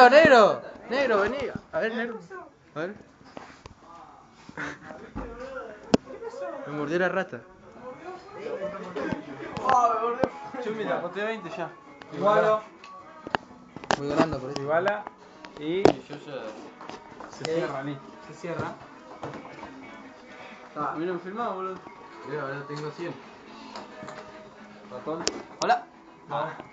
Negro, negro. Negro, vení. A ver, negro. A ver. Me mordió la rata. Yo mira, boté 20 ya. Igualo. Voy ganando por eso. Iguala y Yo ya. se cierra, listo. Se cierra. A mí no me filmaba, boludo. Mira, ahora tengo 100. Ratón. Hola. Ah.